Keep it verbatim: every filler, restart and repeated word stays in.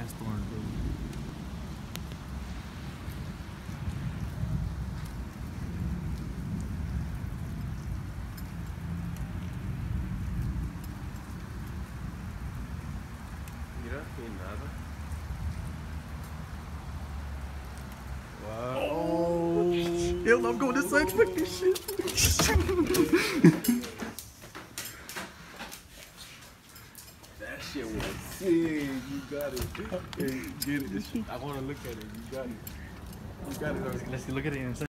ass thorn, bro. Mira, sin nada. Wow. Oh. Hell, I'm going this side. Fuck this shit. That shit was sick. You got it. Hey, get it. I want to look at it. You got it. You got it. Let's look at it in a second.